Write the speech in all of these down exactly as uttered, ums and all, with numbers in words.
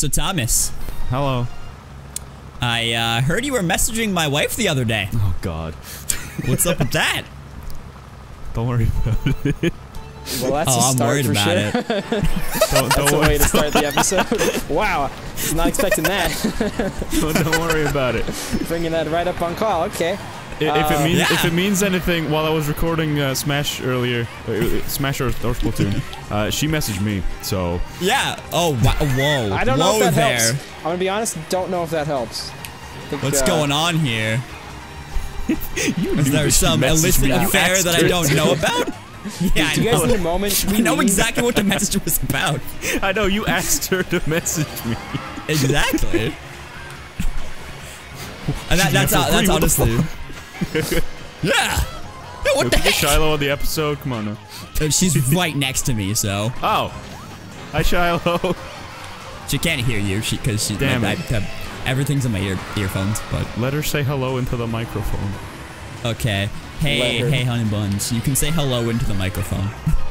So Thomas. Hello. I uh, heard you were messaging my wife the other day. Oh God. What's up with that? Don't worry about it. Well, that's oh, a I'm start worried for about sure. it. Don't, don't That's a worry. way to start the episode. Wow, was not expecting that. don't, don't worry about it. Bringing that right up on call. Okay. I- If it Uh, means yeah. if it means anything, while I was recording uh, Smash earlier, uh, Smash or, or Splatoon, uh, she messaged me. So Yeah. Oh, wow. Whoa. I don't Whoa know if that there. helps. I'm gonna be honest. Don't know if that helps. I think, What's uh, going on here? you Is knew there that she some messaged illicit me. You affair asked that I her don't to. know about? Yeah, I Do you guys know. need a moment? I We know need- exactly what the message was about. I know you asked her to message me. Exactly. And that, that's never how, that's agree, what the honestly. Yeah. Yeah. What Yo, the can we get heck? Shiloh on the episode? Come on now. Uh, She's right next to me, so Oh. Hi, Shiloh. she can't hear you. She because she. Damn I, it. I, everything's in my ear earphones, but Let her say hello into the microphone. okay. Hey, Let her. hey, honey buns. You can say hello into the microphone.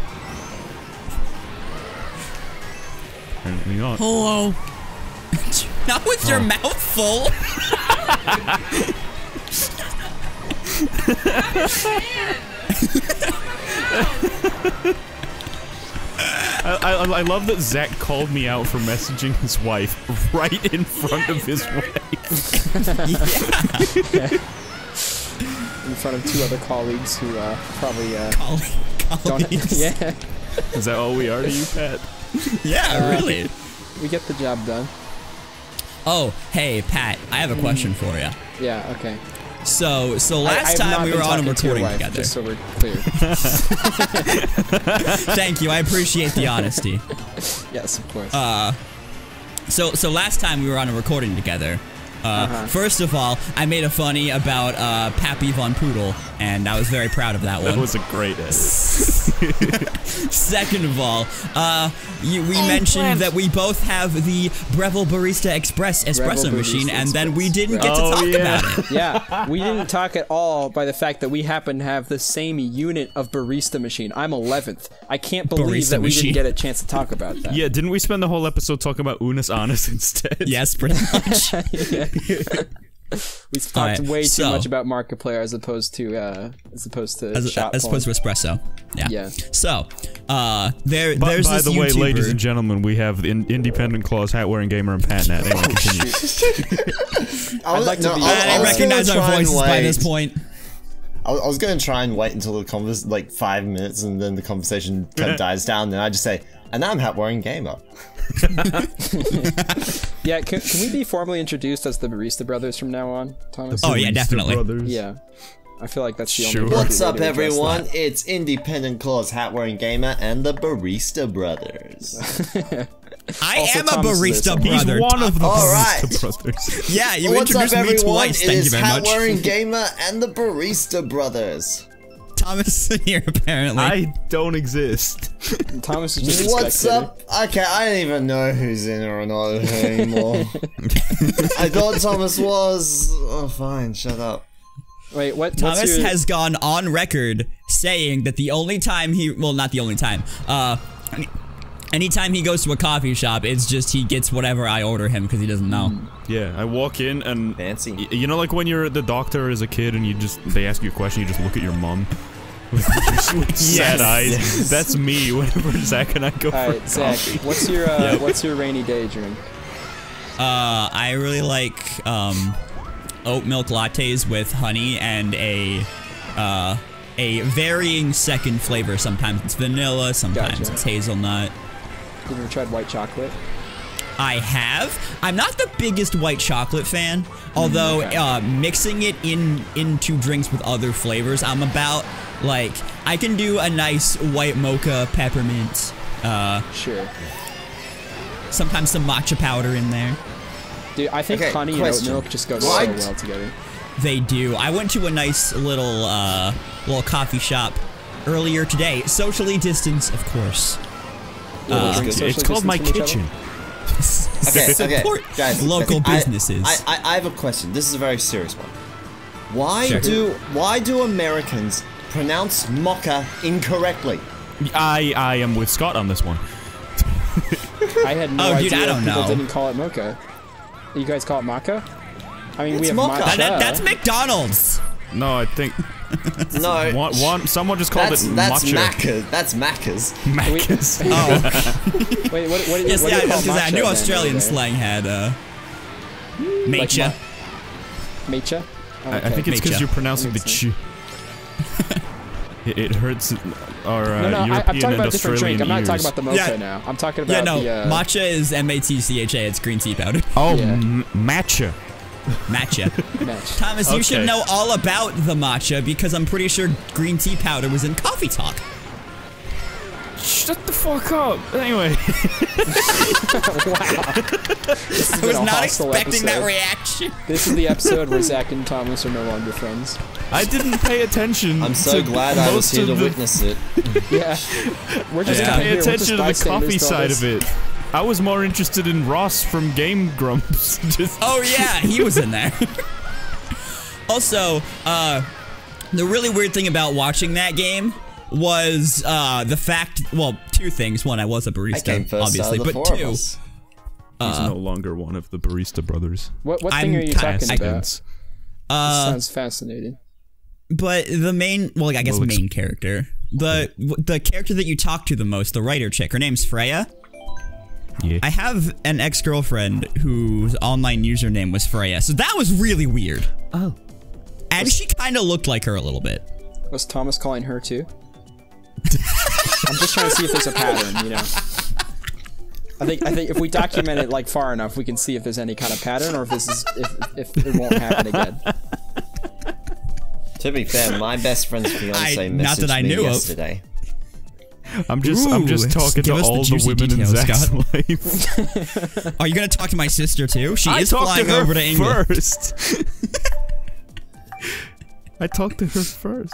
Apparently not. Hello. Not with your Oh. mouth full. I, I, I love that Zach called me out for messaging his wife right in front of his wife. in front of two other colleagues who uh, probably uh, Colleague, don't. colleagues. Yeah, Is that all we are to you, Pat? Yeah, Uh, really. we get the job done. Oh, hey, Pat. I have a question for you. Yeah. Okay. So, so I- last I've time not we been were on a talking to your recording wife, together. Just so we're clear. Thank you. I appreciate the honesty. Yes, of course. Uh, so, so last time we were on a recording together. Uh, Uh-huh. First of all, I made a funny about uh, Pappy Von Poodle, and I was very proud of that That one. was a great edit. Second of all, uh, you, we mentioned that we both have the Breville Barista Express espresso Breville machine, Barista and then we Express. didn't get to Oh, talk yeah. about it. Yeah, we didn't talk at all by the fact that we happen to have the same unit of barista machine. I'm eleventh. I can't believe Barista that we machine. didn't get a chance to talk about that. Yeah, didn't we spend the whole episode talking about Unis Honest instead? Yes, pretty much. We've talked Alright, way too so- much about Markiplier as opposed to uh, as opposed to As, shot as opposed to pulling. espresso. Yeah. Yeah. So, uh, there, But there's by this the way, YouTuber. ladies and gentlemen, we have the in Independent Claws, Hat-Wearing Gamer, and Patnat. Anyway, continue. I'd like to be- I, I was recognize gonna our try and voices by wait. this point. I was, I was going to try and wait until the convers like five minutes, and then the conversation kind of dies down. Then I just say, "And I'm hat wearing gamer." Yeah, can, can we be formally introduced as the Barista Brothers from now on, Thomas? Oh, yeah, definitely. Brothers. Yeah. I feel like that's the Sure. only way What's to up, address everyone? that. It's Independent Claws, hat wearing gamer, and the Barista Brothers. I Also, am a Thomas is barista there He's brother. one of the All Barista right. Brothers. Yeah, you What's up, introduced me everyone? twice. It Thank you is very hat much. wearing gamer and the Barista Brothers. Thomas is here apparently. I don't exist. Thomas is just a What's spectator. up? Okay, I don't even know who's in or not anymore. I thought Thomas was. Oh, fine, shut up. Wait, what? what's Thomas your, has gone on record saying that the only time he, well, not the only time, uh, any- anytime he goes to a coffee shop, it's just he gets whatever I order him because he doesn't know. Yeah, I walk in and Fancy. y- you know, like when you're the doctor as a kid and you just they ask you a question, you just look at your mom with, with sad eyes. Yes. That's me whenever Zach and I go All for right, Zach. coffee. What's your uh, Yep. what's your rainy day drink? Uh, I really like, um, oat milk lattes with honey and a, uh, a varying second flavor. Sometimes it's vanilla, sometimes Gotcha. it's hazelnut. Have you ever tried white chocolate? I have. I'm not the biggest white chocolate fan, although okay. uh, mixing it in into drinks with other flavors, I'm about. Like, I can do a nice white mocha peppermint, uh, Sure. sometimes some matcha powder in there. Dude, I think Okay, honey question. and oat milk just go Why so d- well together. They do. I went to a nice little, uh, little coffee shop earlier today. Socially distanced, of course. Yeah, Uh, drink It's, socially it's called my distanced from each kitchen. Okay, Support okay, guys. local guys, I- businesses. I, I, I have a question. This is a very serious one. Why Sure. do why do Americans pronounce mocha incorrectly? I I am with Scott on this one. I had no Oh, dude, idea I don't people know. didn't call it mocha. You guys call it maca? I mean, we It's have mocha. matcha. That- that- that's McDonald's. No, I think No, one, one someone just called that's it that's matcha. Macca's. That's Macca's. Macca's. Oh, Wait, what, what, yes, what yeah, do you call because I matcha knew then, Australian over there? slang had uh, matcha. ma- Matcha? Oh, I, I think it's because Matcha. you're pronouncing the That ch. it, it hurts our uh, No, no, I, European I'm talking and about a different drink. Australian I'm not talking ears. about the mocha Yeah. now. I'm talking about Yeah, no, the, uh, matcha is M A T C H A. It's green tea powder. Oh, Yeah. m- matcha. Matcha. match. Thomas, you should Okay. know all about the matcha because I'm pretty sure green tea powder was in Coffee Talk. Shut the fuck up. Anyway. This has I been was a not hostile expecting that episode. reaction. This is the episode where Zach and Thomas are no longer friends. I didn't pay attention. I'm so to glad I was most here of to the, witness it. Yeah. We're I just didn't kinda pay here. We're just attention to the bystanders coffee to all side this. of it. I was more interested in Ross from Game Grumps. Just Oh yeah, he was in there. Also, uh, the really weird thing about watching that game was uh, the fact. Well, two things. One, I was a barista, I came first obviously, out of the but four two, of us. he's no longer one of the barista brothers. What, what I'm thing are you kinda talking about? Accidents. uh, Sounds fascinating. but the main, well, I guess Well, ex- main character, the the character that you talk to the most, the writer chick. Her name's Freya. Yeah. I have an ex-girlfriend whose online username was Freya, so that was really weird. Oh. And she kind of looked like her a little bit. Was Thomas calling her too? I'm just trying to see if there's a pattern, you know. I think I think if we document it like far enough, we can see if there's any kind of pattern or if this is if if it won't happen again. To be fair, my best friend's fiance I- messaged not that I me knew of. yesterday. I'm just I'm Ooh, just talking give to us the all the, juicy women in details, Zach's Scott. life. Are you gonna talk to my sister too? She I is talked flying to her over to England. first. I talked to her first.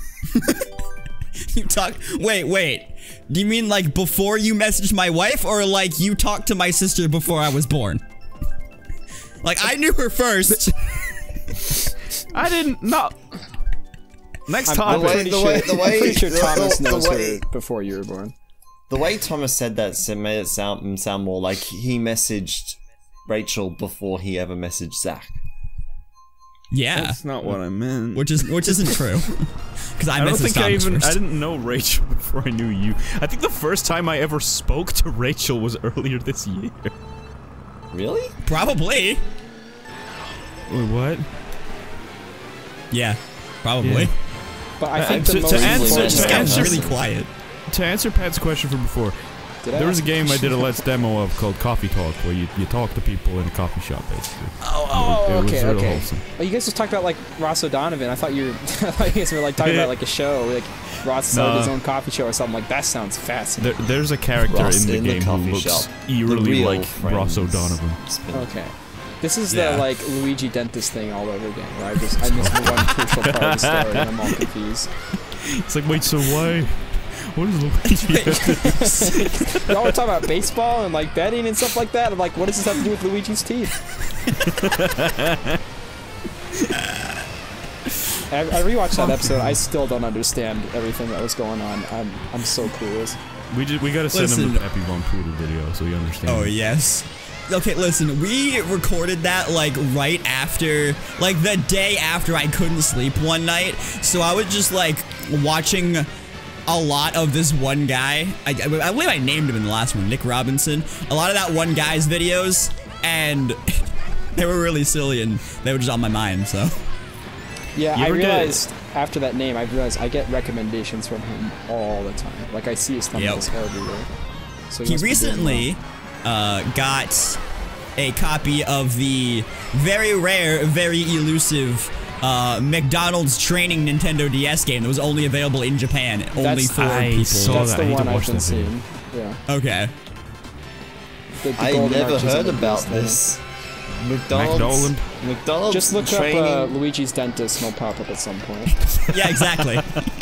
You talk. Wait, wait. Do you mean like before you messaged my wife, or like you talked to my sister before I was born? Like I knew her first. I didn't know. Next I'm, time. I'm The way- pretty the sure, way- the way- I'm pretty sure the- Thomas the knows way- her before you were born. The way Thomas said that s- made it sound sound more like he messaged Rachel before he ever messaged Zach. Yeah, That's not what I meant. which is which isn't true. Because I, I don't messaged think I Thomas even. first. I didn't know Rachel before I knew you. I think the first time I ever spoke to Rachel was earlier this year. Really? Probably. Wait, what? Yeah, probably. Yeah. But I Uh, think to- the to most answer- She to just important got answer- really quiet. To answer Pat's question from before, Did I there was a ask game I question? did a Let's demo of called Coffee Talk, where you, you talk to people in a coffee shop, basically. Oh, oh, It was okay, real okay. wholesome. Oh, you guys just talked about like Ross O'Donovan. I thought you were, I thought you guys were like talking about like a show, like Ross started No. his own coffee show or something. Like that sounds fascinating. There, there's a character Ross in the in the game coffee who looks shop. The eerily real like Ross friends O'Donovan. spin. Okay. This is Yeah. the like Luigi Dentist thing all over again, where I just I missed the one crucial part of the story and I'm all confused. It's like, wait, so why? What is Luigi? Y'all were talking about baseball and like betting and stuff like that. I'm like, what does this have to do with Luigi's teeth? I, I rewatched that episode. I still don't understand everything that was going on. I'm I'm so clueless. we just, we gotta send him Listen. the Peppy Von Poodle video so he understands. Oh yes. Okay, listen, we recorded that like right after, like the day after I couldn't sleep one night. So I was just like watching a lot of this one guy. I, I, I believe I named him in the last one, Nick Robinson. A lot of that one guy's videos, and they were really silly and they were just on my mind, so. Yeah, You I ever get- realized after that name, I realized I get recommendations from him all the time. Like I see his thumbnails everywhere. So He must be doing recently uh, got a copy of the very rare, very elusive uh, McDonald's training Nintendo D S game that was only available in Japan, only That's- for I people. saw well. That's that. the I need to one I've watch been that video. seeing. Yeah. Okay. The, the I golden never arches heard of the about beast thing. this. McDonald's. McDonald. McDonald's Just look training. up uh, Luigi's Dentist and it'll pop up at some point. Yeah, exactly.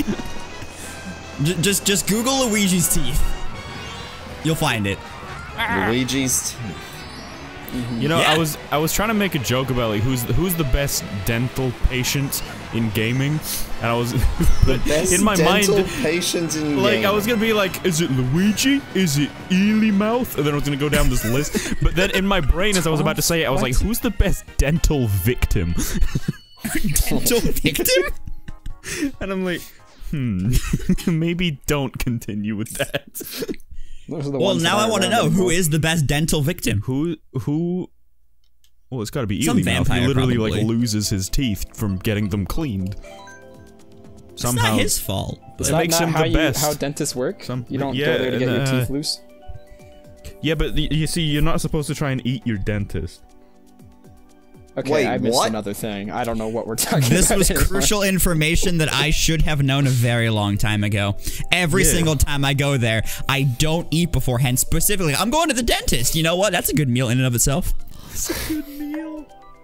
J- just, just Google Luigi's teeth. You'll find it. Luigi's. You know, Yeah. I was I was trying to make a joke about like who's who's the best dental patient in gaming, and I was but Best in my dental mind patient in like gaming. I was gonna be like, is it Luigi? Is it Ely Mouth? And then I was gonna go down this list. But then in my brain, as I was about to say it, I was like, who's the best dental victim? Dental victim? And I'm like, hmm, maybe don't continue with that. Those are the Well, ones now that I want to remember know who most. is the best dental victim. Who who? Well, it's got to be Some Ely Mouth. He vampire, literally probably. like loses his teeth from getting them cleaned. It's Somehow, not his fault. Is it that makes not him how the you, best. how dentists work? Some- you don't yeah, go there to get and, your uh, teeth loose? yeah, but y- you see, you're not supposed to try and eat your dentist. Okay, Wait, I missed what? another thing. I don't know what we're talking This about. was anymore. crucial information that I should have known a very long time ago. Every Yeah. single time I go there, I don't eat beforehand. Specifically, I'm going to the dentist. You know what? That's a good meal in and of itself. It's a good meal.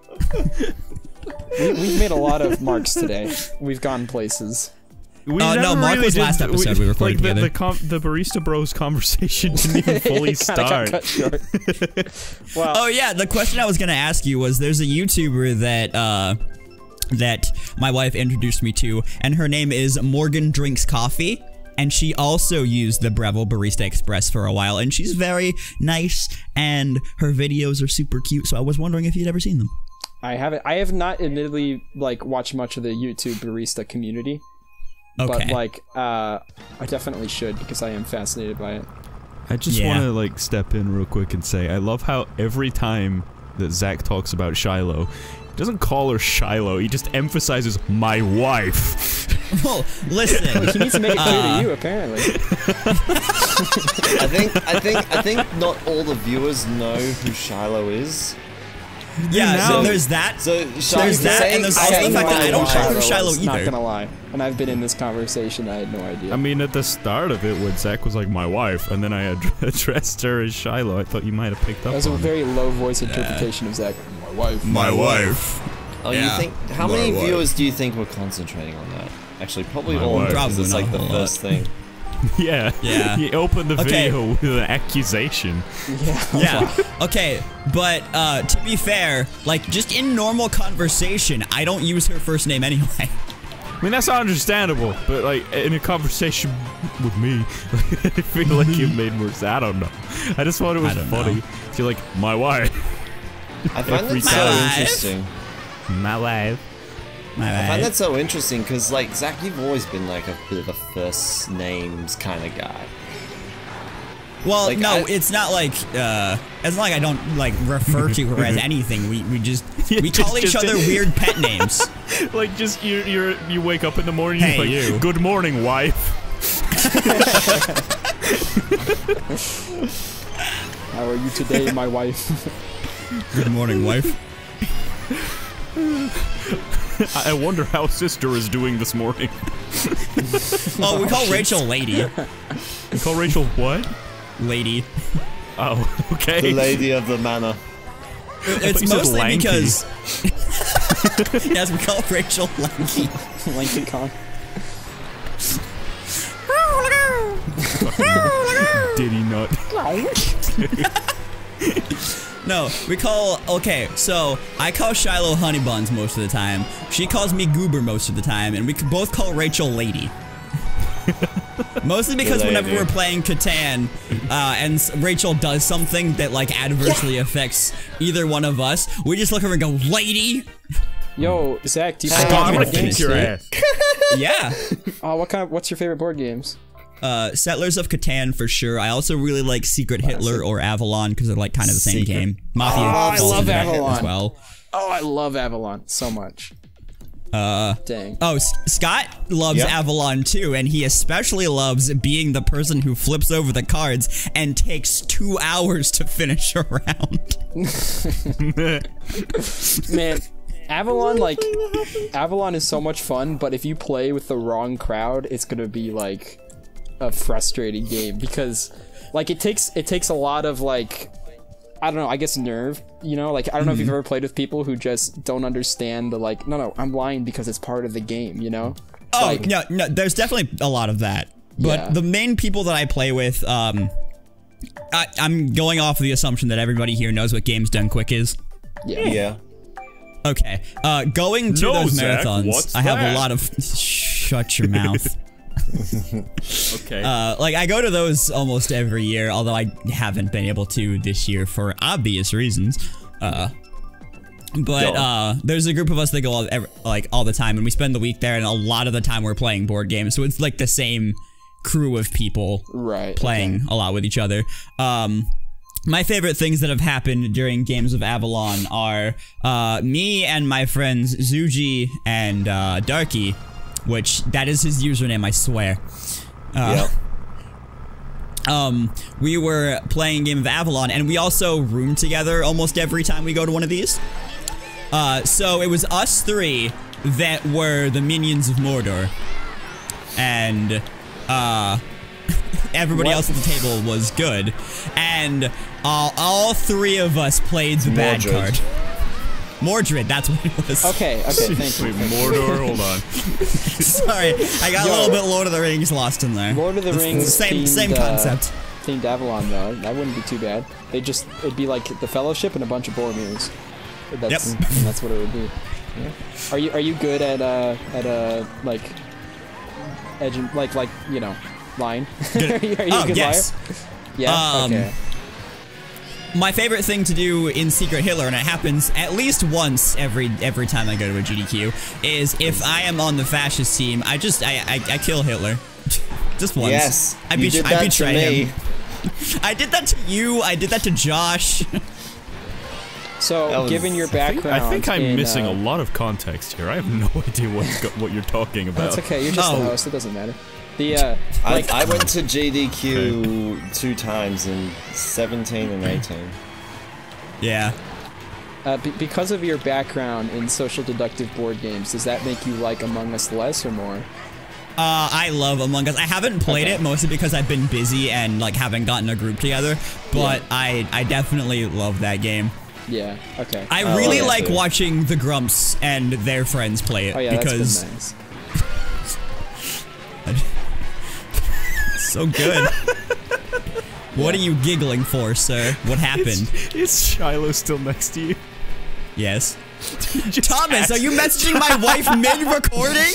We, we've made a lot of marks today. We've gone places. We Uh, no, never Mark really was did last the- episode we recorded like the, together. The, com the Barista Bros conversation didn't even fully It kinda got start. cut short. Well, Oh yeah, the question I was gonna ask you was: there's a YouTuber that uh, that my wife introduced me to, and her name is Morgan Drinks Coffee. And she also used the Breville Barista Express for a while, and she's very nice, and her videos are super cute. So I was wondering if you'd ever seen them. I haven't. I have not admittedly like watched much of the YouTube barista community, Okay. but like uh, I definitely should because I am fascinated by it. I just Yeah. want to like step in real quick and say I love how every time that Zach talks about Shiloh, he doesn't call her Shiloh. He just emphasizes my wife. Well, listen. He needs to make it clear Uh, to you, apparently. I think I think I think not all the viewers know who Shiloh is. Yeah, now- so there's that. So There's that, and there's I also had the fact no that I idea don't who know who Shiloh was, Not either. gonna lie, and I've been in this conversation. I had no idea. I mean, at the start of it, when Zach was like my wife, and then I ad addressed her as Shiloh, I thought you might have picked up that was a on it. very low voice interpretation of Zach. My wife. My wife. Oh, Yeah. you think how My many wife. viewers do you think were concentrating on that? Actually, probably My all wife. because it's Probably like not the a whole first thing. Yeah. Yeah. You opened the Okay. video with an accusation. Yeah. Yeah. Okay, but uh, to be fair, like just in normal conversation, I don't use her first name anyway. I mean, that's not understandable, but like in a conversation with me, I feel like it made more sense. I don't know. I just thought it was I don't funny. know. You're like, my wife. I find Every that so time. interesting. My wife. My I find bad. that so interesting because, like, Zach, you've always been like a bit of a first names kind of guy. Well, like, no, I- it's not like uh, it's not like I don't like refer to her as anything. We we just Yeah, we call just- each just other in- weird pet names. Like, just you you you wake up in the morning, Hey, you're like, you. good morning, wife. How are you today, my wife? Good morning, wife. I I wonder how sister is doing this morning. Oh, we call Rachel Lady. You call Rachel what? Lady. Oh, okay. The lady of the manor. It's you said mostly lanky. because yes, we call Rachel Lanky. Lanky Kong. Diddy nut. No, we call okay. So I call Shiloh Honey Buns most of the time. She calls me Goober most of the time, and we could both call Rachel Lady. Mostly because Lady. whenever we're playing Catan, uh, and s- Rachel does something that like adversely affects either one of us, we just look at her and go, "Lady." Yo, Zach, do you I play got any I'm board gonna games? kick your ass. Yeah. Oh, what kind of? What's your favorite board games? Uh, Settlers of Catan for sure. I also really like Secret Hitler or Avalon because they're like kind of the same Secret- game. Mafia. Oh, I falls love into that Avalon. as well. Oh, I love Avalon so much. Uh, Dang. oh, S- Scott loves Yeah. Avalon too, and he especially loves being the person who flips over the cards and takes two hours to finish a round. Man, Avalon, like, Avalon is so much fun, but if you play with the wrong crowd, it's gonna be, like, a frustrating game, because, like, it takes, it takes a lot of, like, I don't know, I guess nerve, you know? Like, I don't know if you've ever played with people who just don't understand the, like, no, no, I'm lying because it's part of the game, you know? Oh, Like- no, no, there's definitely a lot of that. But Yeah. the main people that I play with, um, I, I'm going off of the assumption that everybody here knows what Games Done Quick is. Yeah. Yeah. Okay. Uh, going to No, those Zach, marathons, what's I have that? a lot of. Shut your mouth. Okay. Uh, like I go to those almost every year, although I haven't been able to this year for obvious reasons. Uh, but Go uh, there's a group of us that go all, every, like all the time, and we spend the week there, and a lot of the time we're playing board games. So it's like the same crew of people Right. playing okay. a lot with each other. Um, my favorite things that have happened during Games of Avalon are uh, me and my friends Zuji and uh, Darky, which that is his username, I swear. Uh, Yep. Um, we were playing Game of Avalon, and we also room together almost every time we go to one of these. Uh, so it was us three that were the minions of Mordor, and uh, everybody What? else at the table was good, and all, all three of us played the bad Mordred. card. Mordred, that's what it was. Okay. Okay. Thank you. Wait, Mordor, hold on. Sorry, I got a Yo. little bit Lord of the Rings lost in there. Lord of the It's the Rings. same themed, same uh, concept. themed Avalon though. That wouldn't be too bad. They just it'd be like the Fellowship and a bunch of Boromirs. That's Yep. and that's what it would be. Yeah. Are you are you good at uh at uh like edge and, like like you know line? are you, are you Oh, a good yes. liar? Yeah. Um, okay. My favorite thing to do in Secret Hitler, and it happens at least once every every time I go to a G D Q, is if I am on the fascist team, I just I I, I kill Hitler, just once. Yes. I, you bet- did I that to betray me. him. I did that to you. I did that to Josh. So that was- given your I think, background, I think I'm in, missing uh, a lot of context here. I have no idea what go- what you're talking about. That's okay. You're just Oh. the host. It doesn't matter. The uh I, like I went to G D Q two times in seventeen and eighteen. Yeah. uh, be- because of your background in social deductive board games, does that make you like Among Us less or more? Uh, I love Among Us. I haven't played Okay. it mostly because I've been busy and like haven't gotten a group together. But Yeah. I I definitely love that game. Yeah. Okay. I Oh, really yeah, like too. watching the Grumps and their friends play it oh yeah, because that's been nice. it's so good. What are you giggling for, sir? What happened? Is, is Shiloh still next to you? Yes. Just Thomas, ask- are you messaging my wife mid-recording?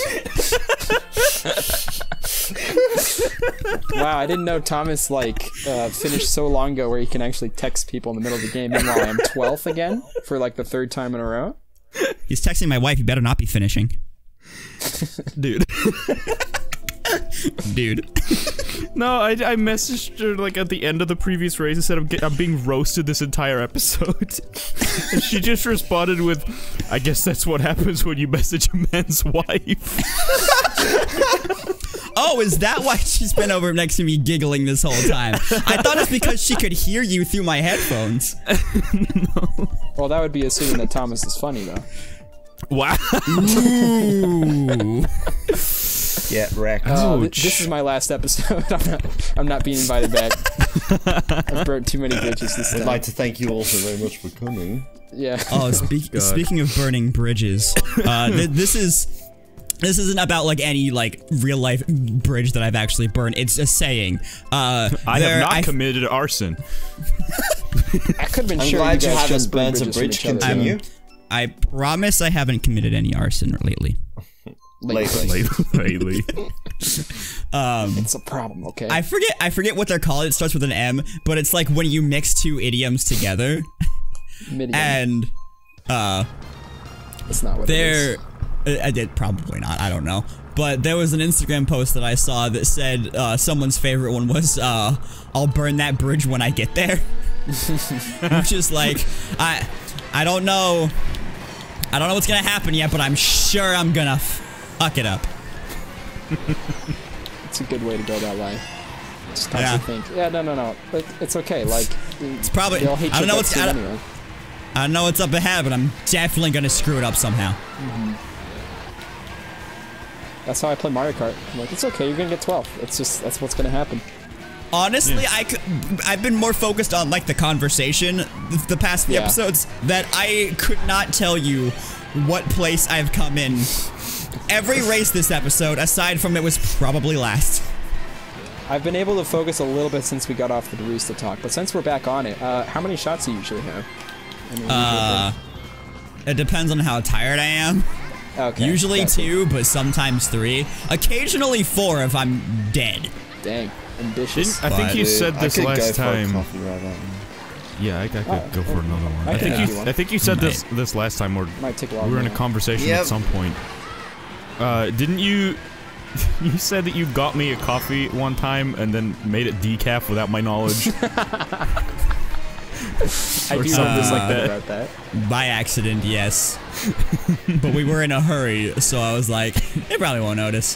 Wow, I didn't know Thomas like uh, finished so long ago where he can actually text people in the middle of the game. Meanwhile, I'm twelfth again for like the third time in a row. He's texting my wife. You better not be finishing, Dude. dude. No, I, I messaged her like at the end of the previous race and said I'm, get, I'm being roasted this entire episode. And she just responded with, I guess that's what happens when you message a man's wife. Oh, is that why she's been over next to me giggling this whole time? I thought it's because she could hear you through my headphones. Well, that would be assuming that Thomas is funny though. Wow. Ooh. Get wrecked. Uh, th- Ouch. this is my last episode. I'm not. I'm not being invited back. I've burnt too many bridges this I'd time. like to thank you all so very much for coming. Yeah. Oh, speak, God. speaking of burning bridges, uh, th this is this isn't about like any like real life bridge that I've actually burned. It's a saying. Uh, I there- have not I- committed arson. I could have been I'm sure glad you you guys haven't just burned burnt a bridges from bridge. each other. Continue. I promise I haven't committed any arson lately. Lately. Lately. Um, It's a problem. Okay. I forget I forget what they're called. It starts with an M, but it's like when you mix two idioms together, Midian. and uh, That's not what they're it is. I I did probably not. I don't know. But there was an Instagram post that I saw that said uh, someone's favorite one was uh, "I'll burn that bridge when I get there," which is like I I don't know I don't know what's gonna happen yet, but I'm sure I'm gonna fuck it up. It's a good way to go about life. Just Yeah. constantly think. Yeah, no, no, no. But it's okay. Like, It's probably they'll hate I don't your know guts what's soon I don't, anyway. I don't know what's up ahead, but I'm definitely gonna screw it up somehow. That's how I play Mario Kart. I'm like, it's okay. You're gonna get twelfth. It's just that's what's gonna happen. Honestly, I could, I've been more focused on like the conversation th- the past few Yeah. episodes that I could not tell you what place I've come in. Every race this episode, aside from it was probably last. I've been able to focus a little bit since we got off the barista talk, but since we're back on it, uh, how many shots do you usually have? I mean, Uh, it depends on how tired I am. okay, Usually gotcha. two, but sometimes three. Occasionally four if I'm dead. Dang, ambitious. I think But- you Dude, said I this could last go for a time. coffee right now. Yeah, I, I could Oh, go for another one. I I, can think have you. one. I think you said this this last time. Where Might take a while. we were in a minute. conversation Yep. at some point. Uh, didn't you? You said that you got me a coffee one time and then made it decaf without my knowledge. I or do something remember like something that. about that. By accident, yes. But we were in a hurry, so I was like, they probably won't notice.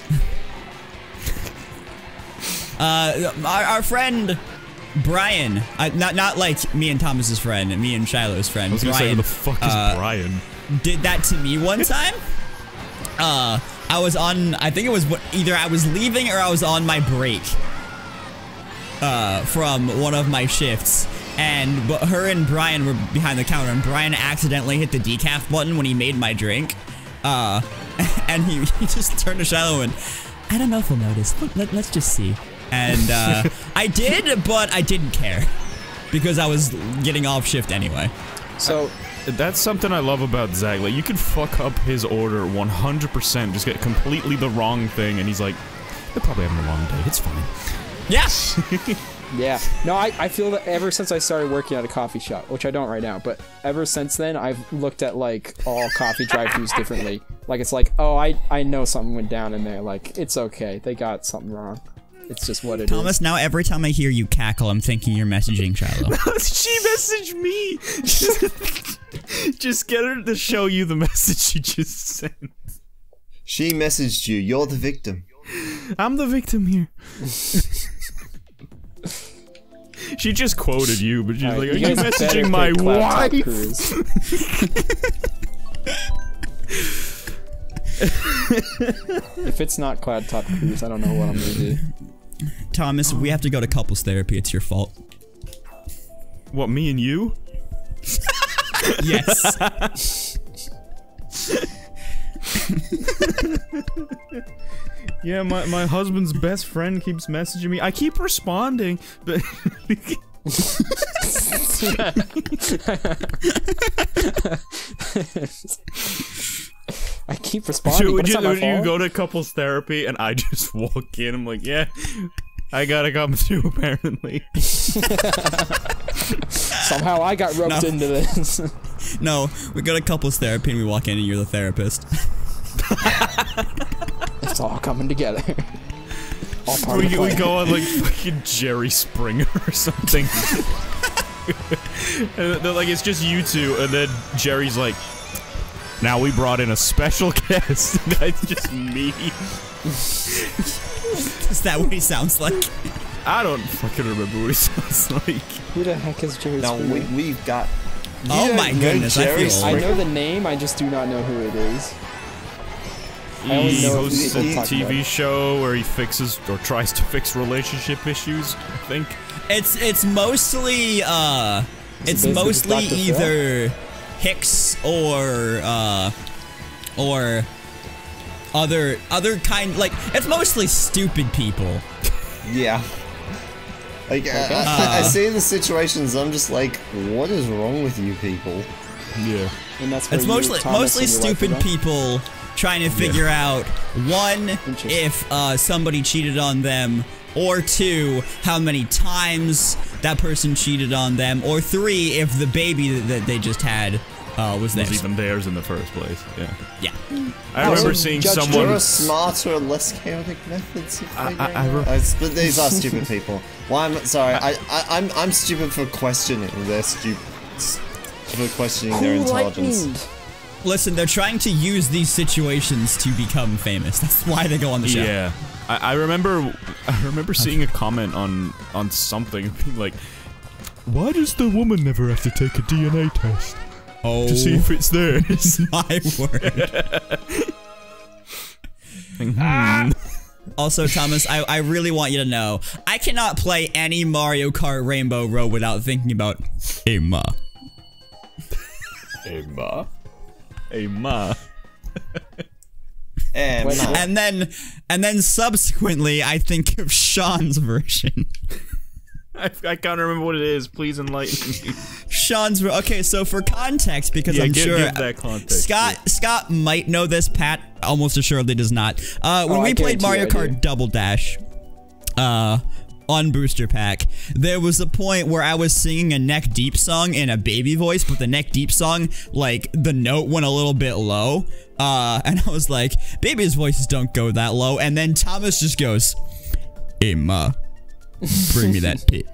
Uh, our, our friend Brian, uh, not not like me and Thomas's friend, me and Shiloh's friend. I was gonna say, Brian who the fuck is uh, Brian? did that to me one time. Uh, I was on, I think it was wh- either I was leaving or I was on my break. Uh, from one of my shifts. And but her and Brian were behind the counter, and Brian accidentally hit the decaf button when he made my drink. Uh, and he, he just turned to Shiloh and, I don't know if he'll notice. Let, let, let's just see. And uh, I did, but I didn't care. Because I was getting off shift anyway. So, That's something I love about Zach. Like, you could fuck up his order one hundred percent, just get completely the wrong thing, and he's like, they're probably having a long day. It's fine. Yes! yeah. No, I, I feel that ever since I started working at a coffee shop, which I don't right now, but ever since then, I've looked at, like, all coffee drive-thrus differently. Like, it's like, oh, I, I know something went down in there. Like, it's okay. They got something wrong. It's just what it Thomas, is. now every time I hear you cackle, I'm thinking you're messaging Shiloh. She messaged me! Just, just get her to show you the message she just sent. She messaged you. You're the victim. I'm the victim here. She just quoted you, but she's Alright, like, are you you guys better messaging my pick Cloud Top wife? Cruise. If it's not Cloud Top Cruise, I don't know what I'm gonna do. Thomas, we have to go to couples therapy. It's your fault. What, me and you? Yes. Yeah, my, my husband's best friend keeps messaging me. I keep responding, but... I keep responding, Would but it's you, not my would you fault. go to couples therapy and I just walk in? I'm like, yeah, I gotta come too, apparently. Somehow I got roped No. into this. No, we go to couples therapy and we walk in and you're the therapist. It's all coming together. All part We, of the we plan. go on like fucking Jerry Springer or something. And they're like, it's just you two, and then Jerry's like, now we brought in a special guest. And that's just me. Is that what he sounds like? I don't fucking remember what he sounds like. Who the heck is Jerry Now Springer? we, we've got. You Oh don't my know goodness, I Jerry feel- I Springer? know the name, I just do not know who it is. I only He know hosts people a talk T about V it. show where he fixes or tries to fix relationship issues, I think. It's it's mostly uh it's basically mostly Doctor Phil? either Hicks or uh or other other kind like it's mostly stupid people. Yeah. Like, I, I, I see the situations, I'm just like, what is wrong with you people? Yeah. And that's where It's you, mostly Thomas, mostly and your wife stupid are going? people trying to figure out one Interesting. if uh, somebody cheated on them, or two how many times that person cheated on them, or three if the baby that, that they just had uh, was Was theirs. even theirs in the first place. Yeah. Yeah. I Oh, remember so seeing Judge someone. There are smarter, less chaotic methods of I- figuring I- I re- out. Uh, but these are stupid people. Why am sorry? I, I I'm I'm stupid for questioning their stupid for questioning their Who intelligence. lightned? Listen, they're trying to use these situations to become famous. That's why they go on the show. Yeah, I, I remember. I remember seeing a comment on on something being like, "Why does the woman never have to take a D N A test Oh, to see if it's theirs?" my word. Hmm. Also, Thomas, I, I really want you to know, I cannot play any Mario Kart Rainbow Road without thinking about, hey ma. Hey ma. Hey ma. Eh, Wait, no. And then, and then subsequently, I think of Sean's version. I, I can't remember what it is. Please enlighten me. Sean's ver- okay. So for context, because Yeah, I'm give, sure give that context. Scott Scott might know this. Pat almost assuredly does not. Uh, when Oh, I we played guarantee Mario I do. Kart Double Dash, uh, on Booster Pack, there was a point where I was singing a neck deep song in a baby voice, but the neck deep song, like the note went a little bit low. Uh, and I was like, baby's voices don't go that low. And then Thomas just goes, "Hey ma, bring me that pit."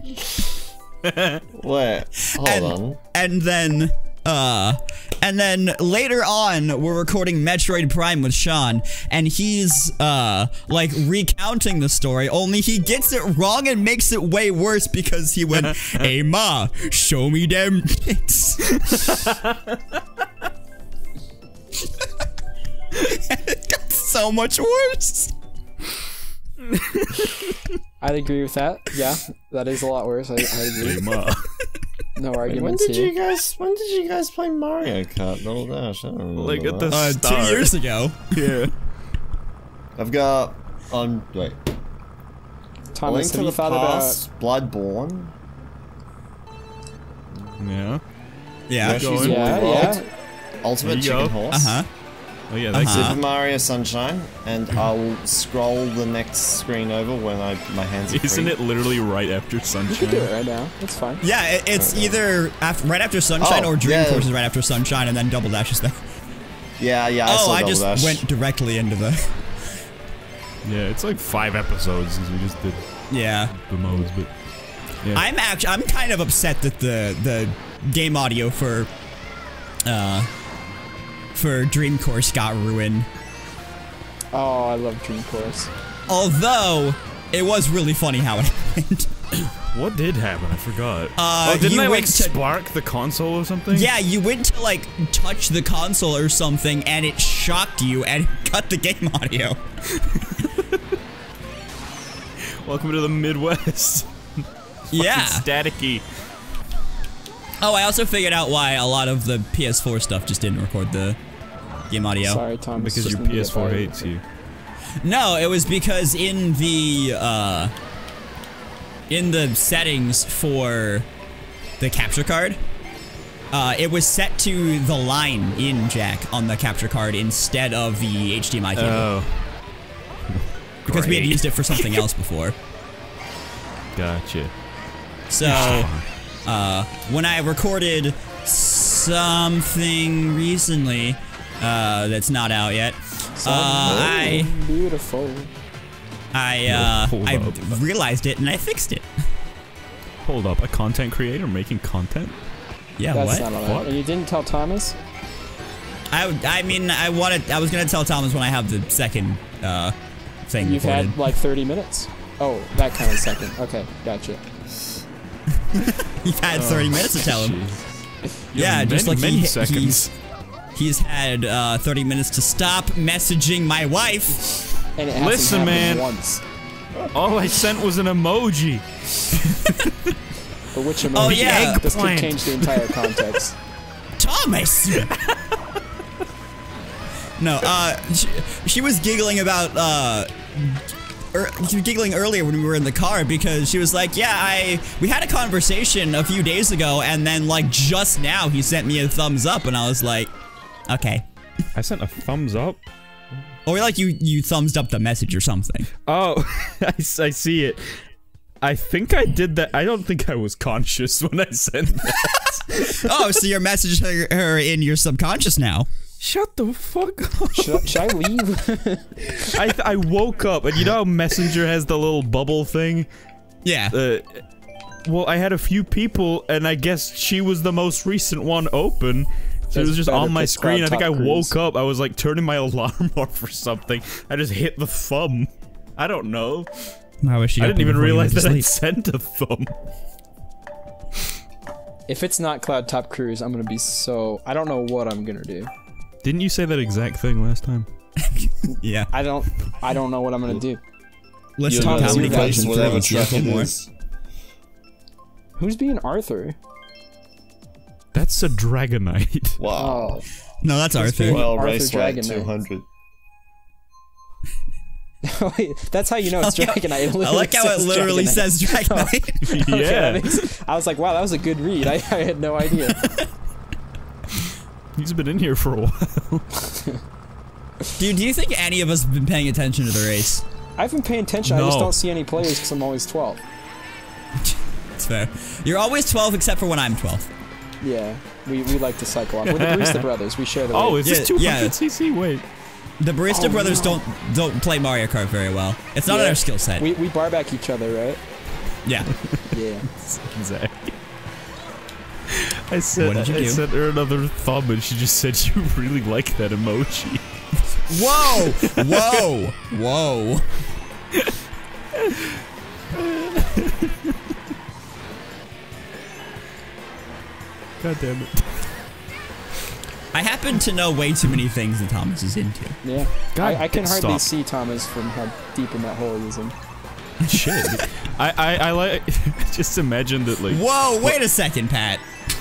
Wait, hold and, on. and then uh and then later on we're recording Metroid Prime with Sean, and he's uh like recounting the story, only he gets it wrong and makes it way worse because he went, "Hey ma, show me them tits." And it got so much worse. I'd agree with that. Yeah, that is a lot worse. I, I agree. Hey, ma. No When arguments did here. you guys? When did you guys play Mario Kart Double Dash? I don't remember Like at that. the Uh, start. two years ago. Yeah. I've got on wait. A Thomas, Link to have you the thought about? Past, Bloodborne, Yeah. Yeah. Yoshi's going. Woolly Yeah, World, yeah. Ultimate There you Chicken go. Horse, Uh-huh. Oh yeah, that's Uh-huh. Super Mario Sunshine, and I'll scroll the next screen over when I my hands are it. Isn't free. it literally right after You could do Sunshine? it right now. It's fine. Yeah, it, it's either after, right after Sunshine Oh, or Dream yeah. Course is right after Sunshine, and then Double Dash is there. Yeah, yeah. I Oh, saw I Double just Dash. went directly into the. Yeah, it's like five episodes since we just did Yeah, the modes, but yeah. I'm actually I'm kind of upset that the the game audio for uh for Dream Course got ruined. Oh, I love Dream Course. Although it was really funny how it happened. What did happen? I forgot. Uh, oh, didn't you I like went to- spark the console or something? Yeah, you went to like touch the console or something, and it shocked you and cut the game audio. Welcome to the Midwest. Yeah. Staticky. Oh, I also figured out why a lot of the P S four stuff just didn't record the game audio. Sorry, Thomas. Because just your need to P S four get hates you. No, it was because in the uh in the settings for the capture card, uh it was set to the line in jack on the capture card instead of the H D M I cable. Oh. because we had great. used it for something else before. Gotcha. So uh when I recorded something recently uh that's not out yet, uh I Beautiful. I uh Hold I up. realized it and I fixed it. Hold up, a content creator making content? Yeah, That's what? not allowed. What? And you didn't tell Thomas? I, I mean, I wanted. I was gonna tell Thomas when I have the second uh, thing You've recorded. had like thirty minutes. Oh, that kind of second. Okay, gotcha. You've had thirty minutes to tell him. Jeez. Yeah, many, just like many he, seconds. he's he's had uh, thirty minutes to stop messaging my wife. And it hasn't Listen, happened man. once. All I sent was an emoji. But which emoji? Oh, yeah. This could Eggplant. change the entire context. Thomas. No, uh, she, she was giggling about uh. Er, she was giggling earlier when we were in the car because she was like, yeah, I we had a conversation a few days ago, and then like just now he sent me a thumbs up, and I was like, okay. I sent a thumbs up. Or like you you thumbs up the message or something. Oh, I, s- I see it. I think I did that. I don't think I was conscious when I sent that. Oh, so you're messaging her, her in your subconscious now. Shut the fuck up. Should I, should I leave? I, th- I woke up, and you know how Messenger has the little bubble thing? Yeah. Uh, well, I had a few people, and I guess she was the most recent one open. So it was That's just better on my pick screen. I think I Cloud Top woke Cruise. up. I was like turning my alarm off or something. I just hit the thumb. I don't know. Why was she I didn't open even before you realize went to that I sleep? sent a thumb. If it's not Cloud Top Cruise, I'm gonna be so. I don't know what I'm gonna do. Didn't you say that exact thing last time? Yeah. I don't. I don't know what I'm gonna do. Listen, Thomas, to Comedy you Clubs guys- and whatever Thrones, yeah, truck it more. is. Who's being Arthur? That's a Dragonite. Wow. Oh, No, that's Who's Arthur. being- Well, Arthur Raceway Dragon Knight. two hundred. Wait, that's how you know it's I like how- Dragonite. It I like how it says literally Dragonite. says Dragonite. Yeah. Okay, that makes- I was like, wow, that was a good read. I, I had no idea. He's been in here for a while. Dude, do you think any of us have been paying attention to the race? I've been paying attention. I just No. don't see any players because I'm always twelve. It's fair. You're always twelve except for when I'm twelve. Yeah, we, we like to cycle off. We're the Barista Brothers. We share the Oh, weight. is Yeah, this two hundred yeah. C C? Wait. The Barista Oh, brothers no. don't don't play Mario Kart very well. It's not Yeah. in our skill set. We, we bar back each other, right? Yeah. Yeah. Zach. I said, What did you I do? sent her another thumb and she just said you really like that emoji. Whoa! Whoa! Whoa! God damn it. I happen to know way too many things that Thomas is into. Yeah. God, I, I can hardly stop. see Thomas from how deep in that hole he is in. Shit. I, I, I like, just imagine that, like, Whoa! Wait a second, Pat.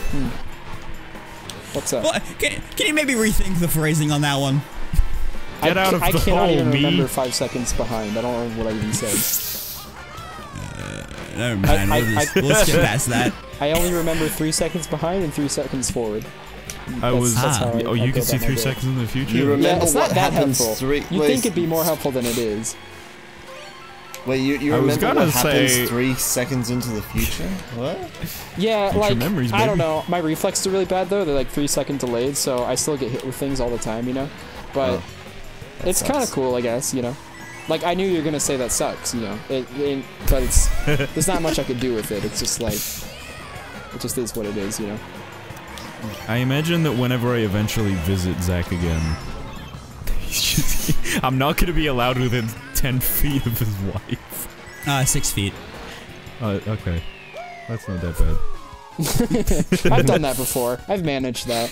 What's up? What? Can, can you maybe rethink the phrasing on that one? Get I, out of I the cannot hole, even me. remember five seconds behind. I don't remember what I even said. Never mind. I- we'll, I- just, we'll skip past that. I only remember three seconds behind and three seconds forward. I That's- was, that's how I- oh, I you build can see out my three day. seconds in the future? You remember Yeah, it's not what that happens helpful. three? You'd wait, think it'd be more helpful than it is. Wait, you, you I was remember gonna what happens say- three seconds into the future? What? Yeah, Future like, memories, I don't baby. know. My reflexes are really bad, though. They're like three second delayed, so I still get hit with things all the time, you know? But Oh, that it's kind of sucks. cool, I guess, you know? Like, I knew you were going to say that sucks, you know? It, it, but it's, there's not much I could do with it. It's just like, it just is what it is, you know? I imagine that whenever I eventually visit Zach again, he's just, I'm not gonna be allowed within ten feet of his wife. Uh, six feet. Uh, okay. That's not that bad. I've done that before. I've managed that.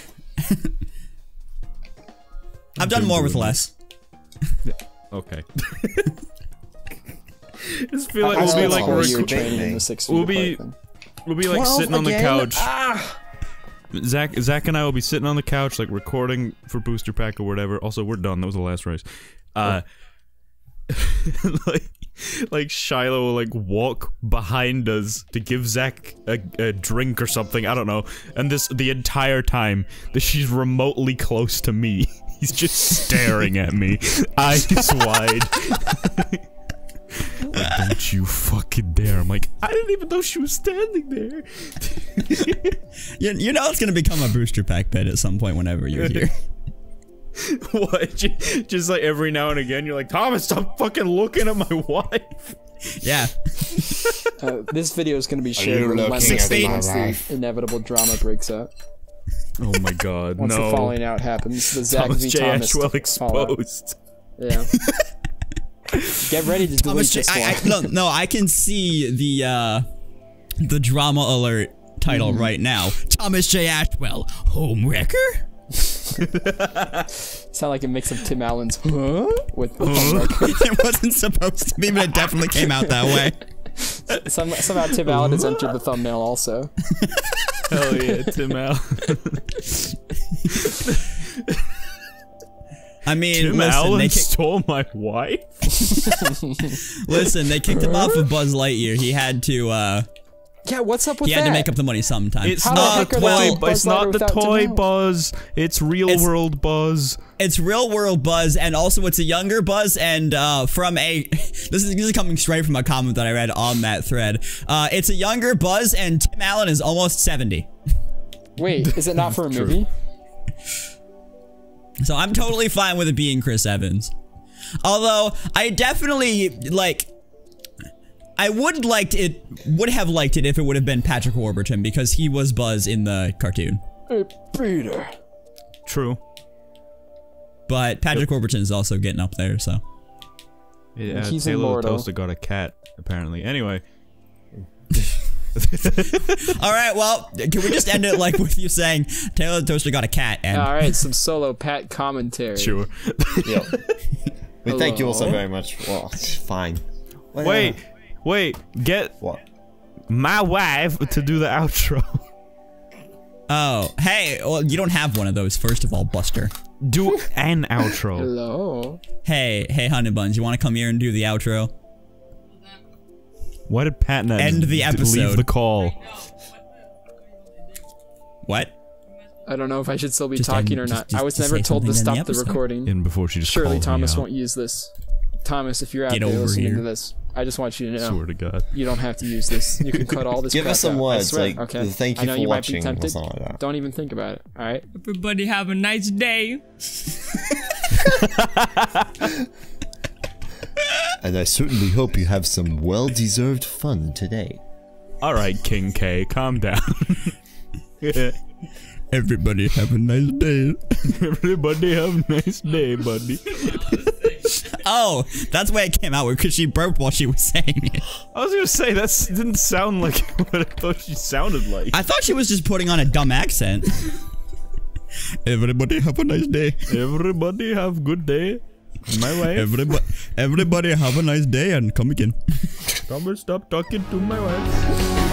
I've done been more with doing less. Okay. I just feel like I we'll spent be a like, whole rec- year rec- training in the six feet we'll apart be- thing. we'll be like twelve sitting on the again? couch. Ah! Zach, Zach and I will be sitting on the couch, like recording for Booster Pack or whatever. Also, we're done. That was the last race. Uh, like, like Shiloh will like walk behind us to give Zach a, a drink or something. I don't know. And this the entire time that she's remotely close to me, he's just staring at me, eyes wide. Like, don't you fucking dare. I'm like, I didn't even know she was standing there. You, you know it's gonna become a booster pack bed at some point whenever you're here. What? Ju- Just like every now and again, you're like, Thomas, stop fucking looking at my wife. Yeah. Uh, this video is going to be shared you looking relentlessly at my once wife? the inevitable drama breaks out. Oh my god, Once the no. falling out happens, the Zach Thomas v J. Thomas Ashwell fallout. exposed. Yeah. Get ready to delete Thomas J- this I, I, one. no, no, I can see the uh, the drama alert title Mm-hmm. right now. Thomas J. Ashwell, homewrecker. Sound like a mix of Tim Allen's huh? with, with It wasn't supposed to be, but it definitely came out that way. Some, somehow Tim Allen has entered the thumbnail also. Hell yeah, Tim Allen. I mean, Tim listen, Allen they kick, stole my wife? listen, they kicked him off of Buzz Lightyear. He had to, uh, Yeah, what's up with he that? had to make up the money sometime. It's How the not heck are they toy, doing bu- it's Buzz not Lightyear the without Tim toy Allen? Buzz. It's real It's- world Buzz. It's real world Buzz, and also it's a younger Buzz, and uh, from a this is, this is coming straight from a comment that I read on that thread. Uh, it's a younger Buzz, and Tim Allen is almost seventy. Wait, is it not for a True. movie? So I'm totally fine with it being Chris Evans. Although I definitely like, I would liked it, would have liked it if it would have been Patrick Warburton because he was Buzz in the cartoon. Hey, Peter. True. But Patrick Warburton is also getting up there, so. Yeah, He's Taylor immortal. Toaster got a cat, apparently. Anyway. All right, well, can we just end it like with you saying Taylor the Toaster got a cat and All right, some solo Pat commentary. Sure. Yep. We thank you also Hello? very much. Well, fine. Well, Wait, wait, get What? my wife to do the outro. oh, hey, well, you don't have one of those. First of all, Buster. Do an outro. Hello. Hey, hey, Honey Buns, you want to come here and do the outro? Why did Patna End the episode. leave the call? What? I don't know if I should still be Just talking end- or just- not. just- I was just never say told to something in the stop the, episode. recording. And before she just Surely called Thomas me out. won't use this. Thomas, if you're out Get there over listening here. to this, I just want you to know. Swear to God. You don't have to use this. You can cut all this Give crap us some out. I words, swear. like, okay. thank I you know for you watching, might be or tempted. something like that. Don't even think about it, alright? Everybody have a nice day. And I certainly hope you have some well-deserved fun today. Alright, King K, calm down. Everybody have a nice day. Everybody have a nice day, buddy. Oh, that's why it came out, because she burped while she was saying it. I was gonna say, that didn't sound like what I thought she sounded like. I thought she was just putting on a dumb accent. Everybody have a nice day. Everybody have good day. My wife. Everybody, everybody have a nice day and come again. Thomas, stop talking to my wife.